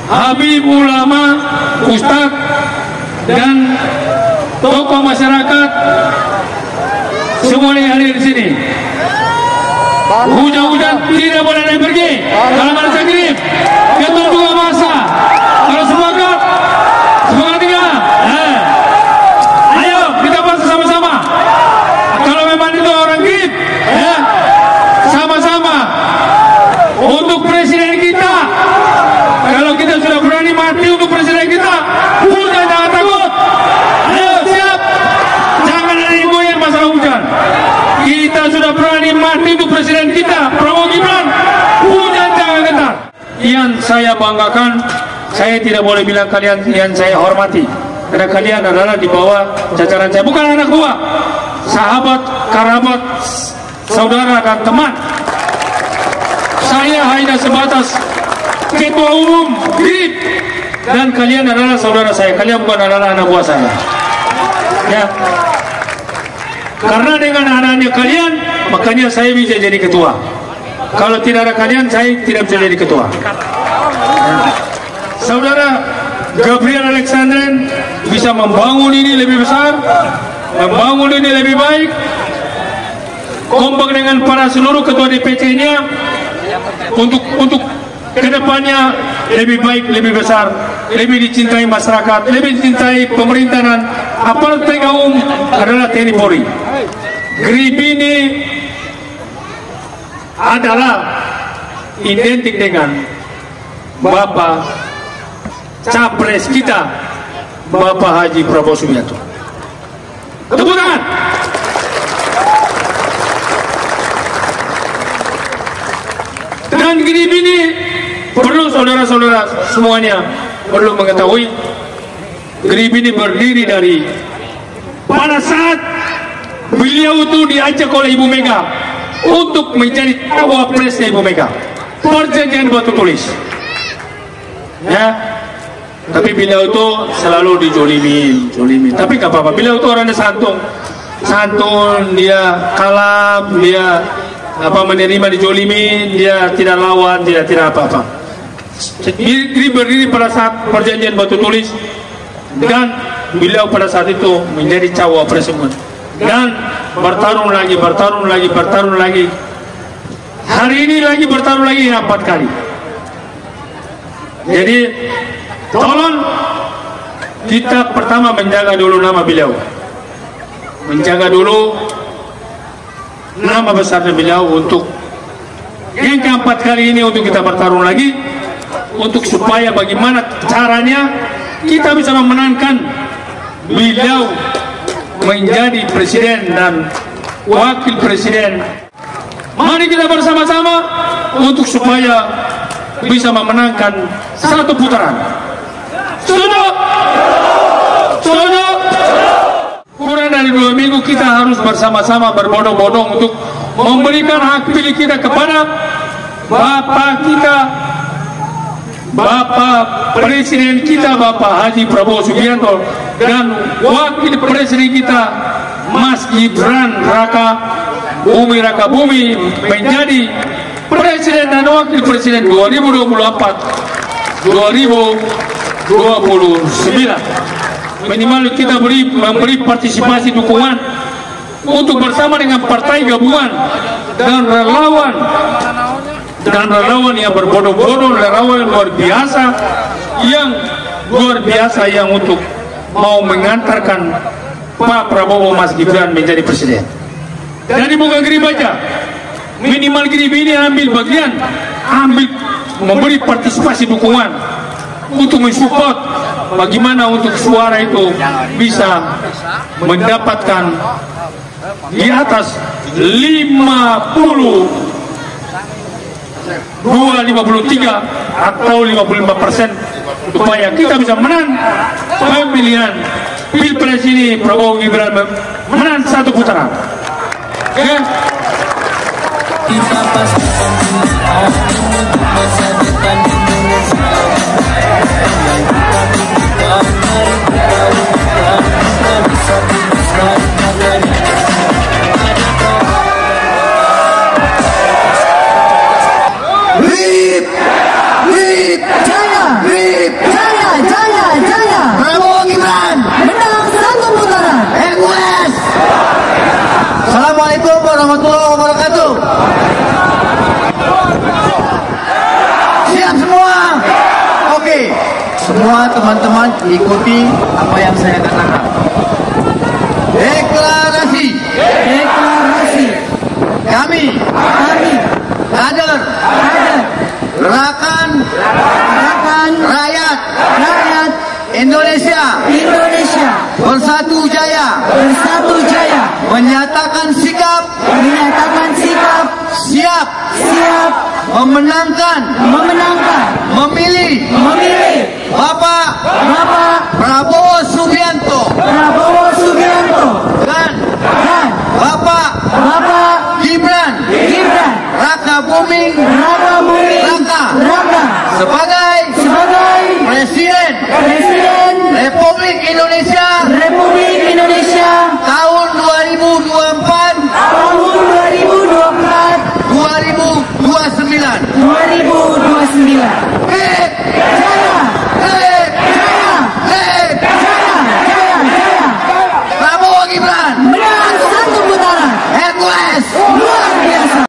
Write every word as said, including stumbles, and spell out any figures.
Habib ulama, ustadz, dan tokoh masyarakat semuanya hadir di sini. Hujan-hujan tidak boleh naik pergi. Kalau ada takrib, ketua juga masa. Kalau semangat, semangat tiga. Eh. Ayo kita bahas sama-sama. Kalau memang itu orang grip, ya, sama-sama untuk presiden kita. Kalau kita sudah berani mati untuk presiden kita, hujan jangan takut. Ayo siap. Jangan ada yang goyang masalah hujan. Kita sudah berani mati untuk presiden kita, Prabowo Gibran. Hujan jangan gentar. Yang saya banggakan, saya tidak boleh bilang kalian yang saya hormati, karena kalian adalah di bawah jajaran saya, bukan anak buah, sahabat, kerabat, saudara dan teman. Saya hanya sebatas ketua umum G R I P, dan kalian adalah saudara saya. Kalian bukan adalah anak buah saya. Ya. Karena dengan adanya kalian, makanya saya bisa jadi ketua. Kalau tidak ada kalian, saya tidak bisa jadi ketua. Ya. Saudara Gabriel Alexandren bisa membangun ini lebih besar, membangun ini lebih baik, kompak dengan para seluruh ketua D P C-nya untuk untuk kedepannya lebih baik, lebih besar, lebih dicintai masyarakat, lebih dicintai pemerintahan. Aparat penegak hukum adalah T N I Polri. G R I P ini adalah identik dengan Bapak Capres kita, Bapak Haji Prabowo Subianto. Tepuk tangan. Dan G R I P ini perlu saudara-saudara semuanya perlu mengetahui, G R I P ini berdiri dari pada saat beliau itu diajak oleh Ibu Mega untuk menjadi cawapresnya Ibu Mega, perjanjian batu tulis. Ya, tapi beliau itu selalu dijolimin, jolimin. Tapi gak apa-apa, beliau itu orangnya santun, santun, dia kalem, dia apa menerima dijolimin, dia tidak lawan, tidak tidak apa-apa. Jadi berdiri pada saat perjanjian batu tulis, dan beliau pada saat itu menjadi cawapres semua, dan bertarung lagi, bertarung lagi, bertarung lagi. Hari ini lagi bertarung lagi empat kali. Jadi tolong kita pertama menjaga dulu nama beliau, menjaga dulu nama besarnya beliau untuk yang keempat kali ini, untuk kita bertarung lagi, untuk supaya bagaimana caranya kita bisa memenangkan beliau menjadi presiden dan wakil presiden. Mari kita bersama-sama untuk supaya bisa memenangkan satu putaran. Setuju? Setuju? Kurang dari dua minggu kita harus bersama-sama berbondong-bondong untuk memberikan hak pilih kita kepada Bapak kita, Bapak Presiden kita, Bapak Haji Prabowo Subianto, dan wakil presiden kita Mas Gibran Raka Bumi Raka Bumi menjadi presiden dan wakil presiden dua ribu dua puluh empat dua ribu dua puluh sembilan. Minimal kita beri memberi partisipasi dukungan untuk bersama dengan partai gabungan dan relawan dan relawan yang berbondong-bondong, relawan yang luar biasa, yang luar biasa yang untuk mau mengantarkan Pak Prabowo Mas Gibran menjadi presiden. Jadi bukan G R I P aja, minimal G R I P ini ambil bagian, ambil memberi partisipasi dukungan untuk mensupport bagaimana untuk suara itu bisa mendapatkan di atas lima puluh dua, lima puluh tiga atau lima puluh lima persen, supaya kita bisa menang pemilihan Pilpres ini. Prabowo Gibran menang satu putaran. Oke? Okay? Kita pastikan untuk masa depan Indonesia. R I P, R I P, Jaya, R I P. Semua teman-teman ikuti apa yang saya katakan. Deklarasi. Deklarasi. Kami. Kami. Kader. Kader. Gerakan. Gerakan. Rakyat. Rakyat. Indonesia. Indonesia. Bersatu Jaya. Bersatu Jaya. Menyatakan sikap. Menyatakan sikap. Siap. Siap. Memenangkan. Memenangkan. Memilih. Memilih. Bapak. Bapak Prabowo Subianto. Prabowo Subianto. Dan. Dan Bapak. Bapak Gibran. Gibran Raka Buming Raka Buming Raka. Raka Sebagai. Sebagai Presiden. Presiden Republik Indonesia. Republik